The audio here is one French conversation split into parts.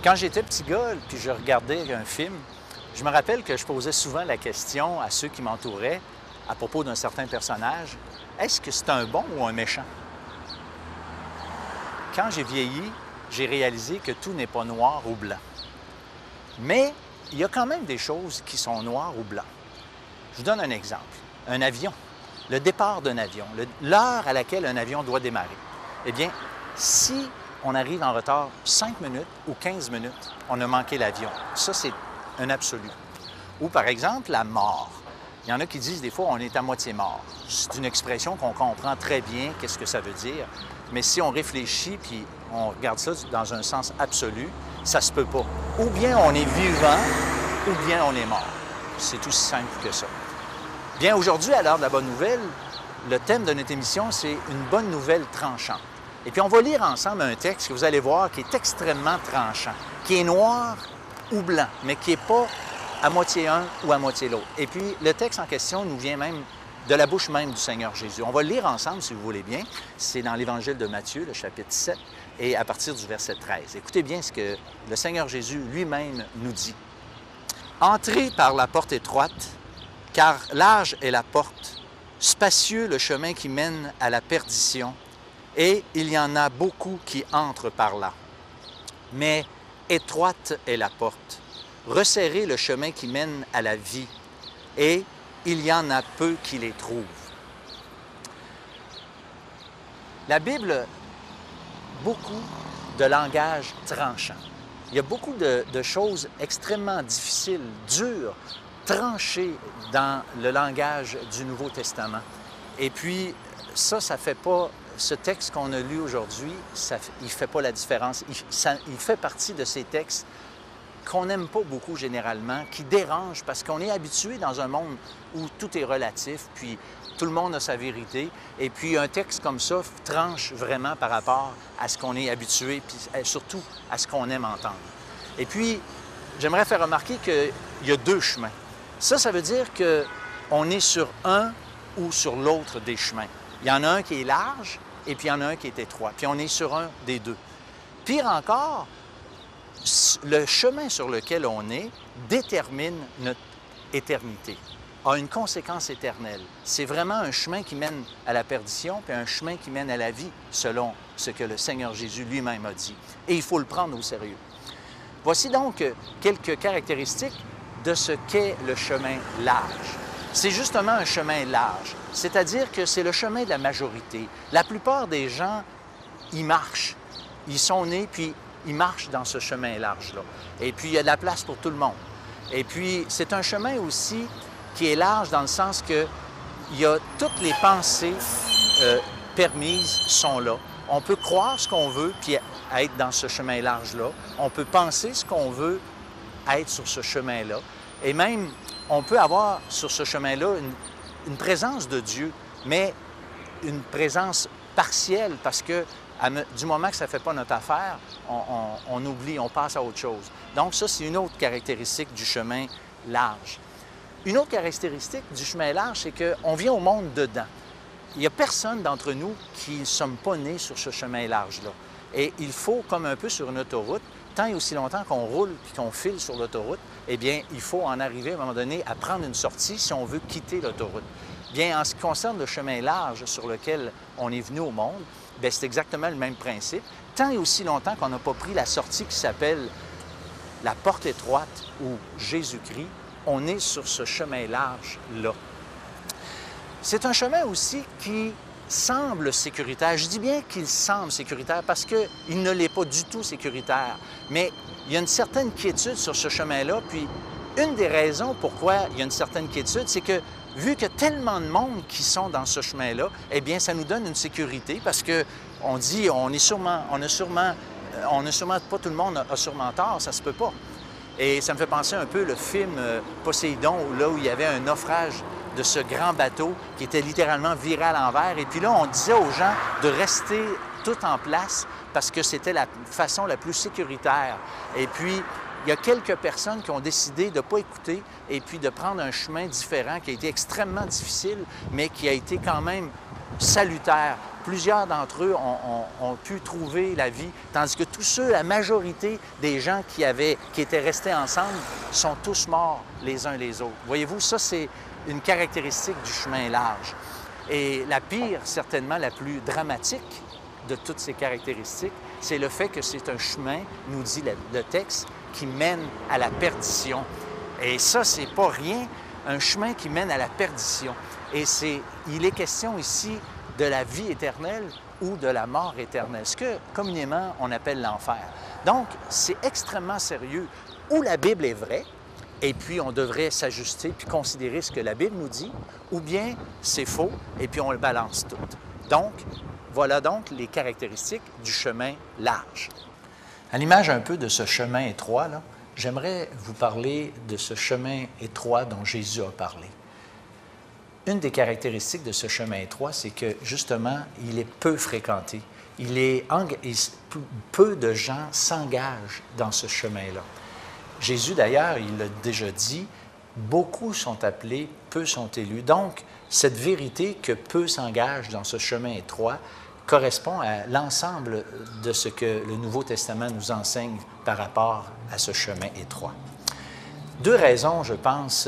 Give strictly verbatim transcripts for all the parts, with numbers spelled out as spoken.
Quand j'étais petit gars, puis je regardais un film, je me rappelle que je posais souvent la question à ceux qui m'entouraient à propos d'un certain personnage, est-ce que c'est un bon ou un méchant? Quand j'ai vieilli, j'ai réalisé que tout n'est pas noir ou blanc. Mais il y a quand même des choses qui sont noires ou blancs. Je vous donne un exemple. Un avion, le départ d'un avion, l'heure à laquelle un avion doit démarrer. Eh bien, si on arrive en retard cinq minutes ou quinze minutes, on a manqué l'avion. Ça, c'est un absolu. Ou par exemple, la mort. Il y en a qui disent des fois on est à moitié mort. C'est une expression qu'on comprend très bien, qu'est-ce que ça veut dire. Mais si on réfléchit puis on regarde ça dans un sens absolu, ça se peut pas. Ou bien on est vivant, ou bien on est mort. C'est aussi simple que ça. Bien, aujourd'hui, à l'heure de la bonne nouvelle, le thème de notre émission, c'est une bonne nouvelle tranchante. Et puis on va lire ensemble un texte que vous allez voir qui est extrêmement tranchant, qui est noir ou blanc, mais qui n'est pas à moitié un ou à moitié l'autre. Et puis le texte en question nous vient même de la bouche même du Seigneur Jésus. On va le lire ensemble, si vous voulez bien. C'est dans l'Évangile de Matthieu, le chapitre sept, et à partir du verset treize. Écoutez bien ce que le Seigneur Jésus lui-même nous dit. « Entrez par la porte étroite, car large est la porte, spacieux le chemin qui mène à la perdition, et il y en a beaucoup qui entrent par là. Mais étroite est la porte, resserrez le chemin qui mène à la vie, et il y en a peu qui les trouvent. » La Bible, beaucoup de langage tranchant. Il y a beaucoup de, de choses extrêmement difficiles, dures, tranchées dans le langage du Nouveau Testament. Et puis, ça, ça ne fait pas... Ce texte qu'on a lu aujourd'hui, ça, il ne fait pas la différence. Il, ça, il fait partie de ces textes qu'on n'aime pas beaucoup généralement, qui dérangent parce qu'on est habitué dans un monde où tout est relatif, puis tout le monde a sa vérité. Et puis un texte comme ça tranche vraiment par rapport à ce qu'on est habitué, puis surtout à ce qu'on aime entendre. Et puis, j'aimerais faire remarquer qu'il y a deux chemins. Ça, ça veut dire qu'on est sur un ou sur l'autre des chemins. Il y en a un qui est large, et puis il y en a un qui est étroit. Puis on est sur un des deux. Pire encore, le chemin sur lequel on est détermine notre éternité, a une conséquence éternelle. C'est vraiment un chemin qui mène à la perdition, puis un chemin qui mène à la vie, selon ce que le Seigneur Jésus lui-même a dit. Et il faut le prendre au sérieux. Voici donc quelques caractéristiques de ce qu'est le chemin large. C'est justement un chemin large, c'est-à-dire que c'est le chemin de la majorité. La plupart des gens y marchent. Ils sont nés, puis ils marchent dans ce chemin large-là. Et puis, il y a de la place pour tout le monde. Et puis, c'est un chemin aussi qui est large dans le sens que il y a toutes les pensées euh, permises sont là. On peut croire ce qu'on veut, puis être dans ce chemin large-là. On peut penser ce qu'on veut, être sur ce chemin-là. Et même, on peut avoir sur ce chemin-là une, une présence de Dieu, mais une présence partielle parce que à, du moment que ça ne fait pas notre affaire, on, on, on oublie, on passe à autre chose. Donc ça, c'est une autre caractéristique du chemin large. Une autre caractéristique du chemin large, c'est qu'on vient au monde dedans. Il n'y a personne d'entre nous qui ne sommes pas nés sur ce chemin large-là. Et il faut, comme un peu sur une autoroute, tant et aussi longtemps qu'on roule et qu'on file sur l'autoroute, eh bien, il faut en arriver à un moment donné à prendre une sortie si on veut quitter l'autoroute. Bien, en ce qui concerne le chemin large sur lequel on est venu au monde, bien, c'est exactement le même principe. Tant et aussi longtemps qu'on n'a pas pris la sortie qui s'appelle la porte étroite ou Jésus-Christ, on est sur ce chemin large-là. C'est un chemin aussi qui semble sécuritaire. Je dis bien qu'il semble sécuritaire parce qu'il ne l'est pas du tout sécuritaire. Mais il y a une certaine quiétude sur ce chemin-là. Puis, une des raisons pourquoi il y a une certaine quiétude, c'est que vu qu'il y a tellement de monde qui sont dans ce chemin-là, eh bien, ça nous donne une sécurité parce qu'on dit, on est sûrement, on a sûrement, on a sûrement, pas tout le monde a sûrement tort, ça se peut pas. Et ça me fait penser un peu le film Poséidon, là où il y avait un naufrage de ce grand bateau qui était littéralement viré à l'envers. Et puis là, on disait aux gens de rester tout en place parce que c'était la façon la plus sécuritaire. Et puis, il y a quelques personnes qui ont décidé de ne pas écouter et puis de prendre un chemin différent qui a été extrêmement difficile, mais qui a été quand même salutaire plusieurs d'entre eux ont, ont, ont pu trouver la vie, tandis que tous ceux, la majorité des gens qui, avaient, qui étaient restés ensemble sont tous morts les uns les autres. Voyez-vous, ça c'est une caractéristique du chemin large. Et la pire, certainement la plus dramatique de toutes ces caractéristiques, c'est le fait que c'est un chemin, nous dit le, le texte, qui mène à la perdition. Et ça, c'est pas rien, un chemin qui mène à la perdition. Et c'est, il est question ici de la vie éternelle ou de la mort éternelle, ce que communément on appelle l'enfer. Donc, c'est extrêmement sérieux. Ou la Bible est vraie, et puis on devrait s'ajuster puis considérer ce que la Bible nous dit, ou bien c'est faux, et puis on le balance tout. Donc, voilà donc les caractéristiques du chemin large. À l'image un peu de ce chemin étroit, là, j'aimerais vous parler de ce chemin étroit dont Jésus a parlé. Une des caractéristiques de ce chemin étroit, c'est que, justement, il est peu fréquenté. Il est, peu de gens s'engagent dans ce chemin-là. Jésus, d'ailleurs, il l'a déjà dit, beaucoup sont appelés, peu sont élus. Donc, cette vérité que peu s'engagent dans ce chemin étroit correspond à l'ensemble de ce que le Nouveau Testament nous enseigne par rapport à ce chemin étroit. Deux raisons, je pense,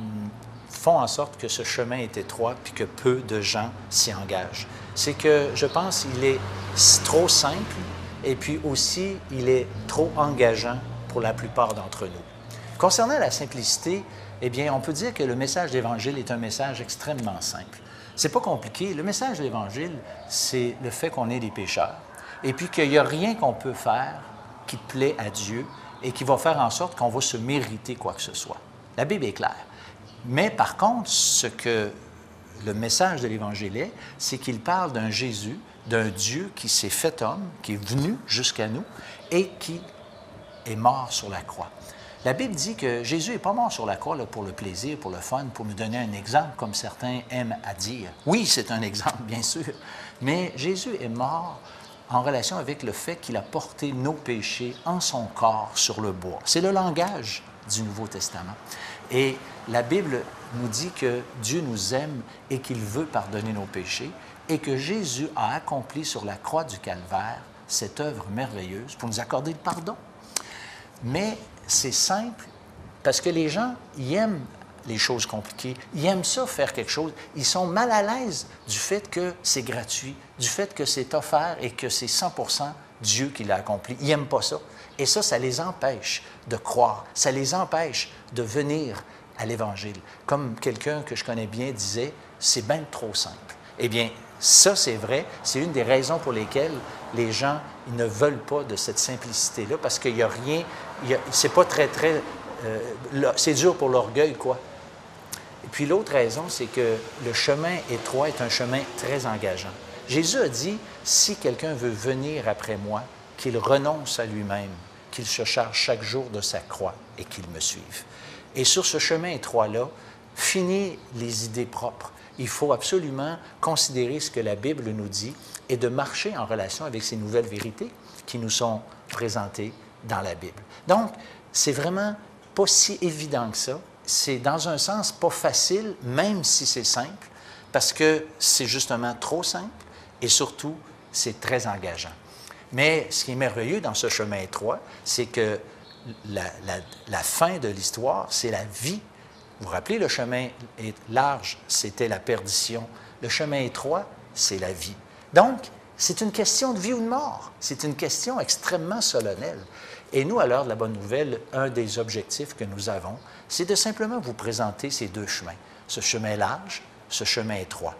font en sorte que ce chemin est étroit puis que peu de gens s'y engagent. C'est que, je pense, il est trop simple et puis aussi, il est trop engageant pour la plupart d'entre nous. Concernant la simplicité, eh bien, on peut dire que le message de l'Évangile est un message extrêmement simple. C'est pas compliqué. Le message de l'Évangile, c'est le fait qu'on est des pécheurs et puis qu'il n'y a rien qu'on peut faire qui plaît à Dieu et qui va faire en sorte qu'on va se mériter quoi que ce soit. La Bible est claire. Mais par contre, ce que le message de l'Évangile est, c'est qu'il parle d'un Jésus, d'un Dieu qui s'est fait homme, qui est venu jusqu'à nous et qui est mort sur la croix. La Bible dit que Jésus n'est pas mort sur la croix là, pour le plaisir, pour le fun, pour nous donner un exemple, comme certains aiment à dire. Oui, c'est un exemple, bien sûr, mais Jésus est mort en relation avec le fait qu'il a porté nos péchés en son corps sur le bois. C'est le langage du Nouveau Testament. Et la Bible nous dit que Dieu nous aime et qu'il veut pardonner nos péchés et que Jésus a accompli sur la croix du Calvaire cette œuvre merveilleuse pour nous accorder le pardon. Mais c'est simple parce que les gens, ils aiment les choses compliquées. Ils aiment ça, faire quelque chose. Ils sont mal à l'aise du fait que c'est gratuit, du fait que c'est offert et que c'est cent pour cent Dieu qui l'a accompli. Ils n'aiment pas ça. Et ça, ça les empêche de croire. Ça les empêche de venir à l'Évangile. Comme quelqu'un que je connais bien disait, c'est bien trop simple. Eh bien, ça, c'est vrai. C'est une des raisons pour lesquelles les gens ils ne veulent pas de cette simplicité-là, parce qu'il n'y a rien, c'est pas très, très... Euh, c'est dur pour l'orgueil, quoi. Et puis l'autre raison, c'est que le chemin étroit est un chemin très engageant. Jésus a dit, si quelqu'un veut venir après moi, qu'il renonce à lui-même, qu'il se charge chaque jour de sa croix et qu'il me suive. Et sur ce chemin étroit-là, fini les idées propres. Il faut absolument considérer ce que la Bible nous dit et de marcher en relation avec ces nouvelles vérités qui nous sont présentées dans la Bible. Donc, c'est vraiment pas si évident que ça. C'est dans un sens pas facile, même si c'est simple, parce que c'est justement trop simple et surtout, c'est très engageant. Mais ce qui est merveilleux dans ce chemin étroit, c'est que la, la, la fin de l'histoire, c'est la vie. Vous vous rappelez, le chemin large, c'était la perdition. Le chemin étroit, c'est la vie. Donc, c'est une question de vie ou de mort. C'est une question extrêmement solennelle. Et nous, à l'heure de la bonne nouvelle, un des objectifs que nous avons, c'est de simplement vous présenter ces deux chemins, ce chemin large, ce chemin étroit,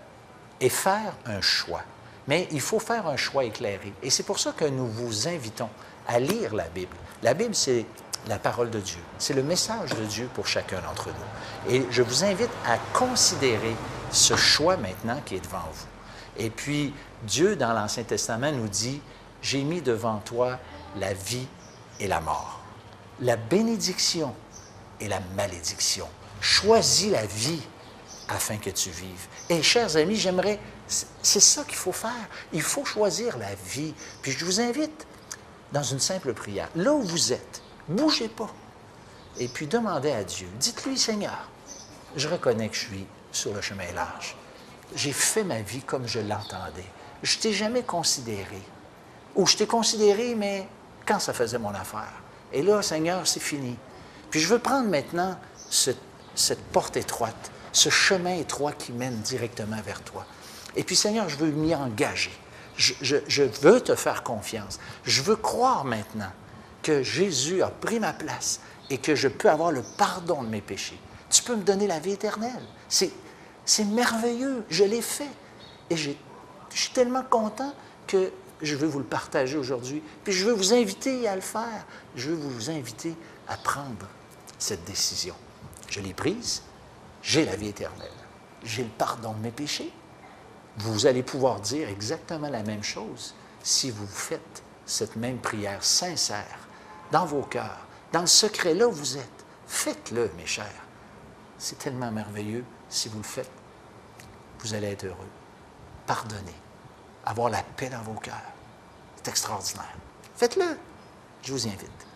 et faire un choix. Mais il faut faire un choix éclairé. Et c'est pour ça que nous vous invitons à lire la Bible. La Bible, c'est la parole de Dieu. C'est le message de Dieu pour chacun d'entre nous. Et je vous invite à considérer ce choix maintenant qui est devant vous. Et puis, Dieu, dans l'Ancien Testament, nous dit, « J'ai mis devant toi la vie et la mort, la bénédiction et la malédiction. Choisis la vie afin que tu vives. » Et chers amis, j'aimerais, c'est ça qu'il faut faire. Il faut choisir la vie. Puis je vous invite dans une simple prière, là où vous êtes, bougez pas. Et puis demandez à Dieu, dites-lui, Seigneur, je reconnais que je suis sur le chemin large. J'ai fait ma vie comme je l'entendais. je ne t'ai jamais considéré. Ou je t'ai considéré, mais quand ça faisait mon affaire. Et là, Seigneur, c'est fini. Puis je veux prendre maintenant ce, cette porte étroite, ce chemin étroit qui mène directement vers toi. Et puis, Seigneur, je veux m'y engager. Je, je, je veux te faire confiance. Je veux croire maintenant que Jésus a pris ma place et que je peux avoir le pardon de mes péchés. Tu peux me donner la vie éternelle. C'est, c'est merveilleux. Je l'ai fait. Et j'ai, je suis tellement content que je veux vous le partager aujourd'hui. Puis je veux vous inviter à le faire. Je veux vous inviter à prendre cette décision. Je l'ai prise. J'ai la vie éternelle. J'ai le pardon de mes péchés. Vous allez pouvoir dire exactement la même chose si vous faites cette même prière sincère dans vos cœurs, dans le secret là où vous êtes. Faites-le, mes chers. C'est tellement merveilleux. Si vous le faites, vous allez être heureux. Pardonnez. Avoir la paix dans vos cœurs. C'est extraordinaire. Faites-le. Je vous y invite.